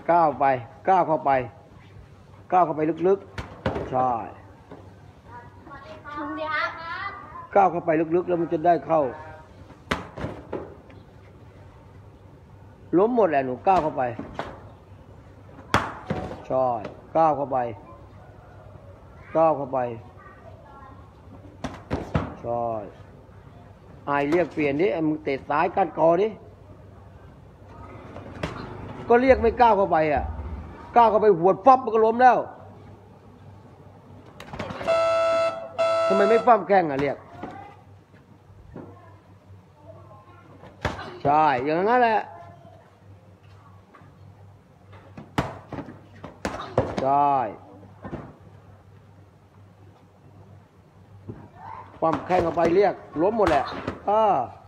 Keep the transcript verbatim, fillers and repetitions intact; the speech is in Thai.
ก้าวไปก้าวเข้าไปก้าวเข้าไปลึกๆใช่ก้าวเข้าไปลึกๆแล้วมันจะได้เข้าล้มหมดแหละหนูก้าวเข้าไปใช่ก้าวเข้าไปก้าวเข้าไปใช่ไอเรียกเปลี่ยนดิไอ้มึงเตะซ้ายก้านคอดิก็เรียกไม่ก้าวเข้าไปอ่ะก้าวเข้าไปหัวปั๊บมันก็ล้มแล้วทำไมไม่ปั้มแข้งอ่ะเรียกใช่อย่างนั้นแหละใช่ปั้มแข้งเข้าไปเรียกล้มหมดแหละอ่า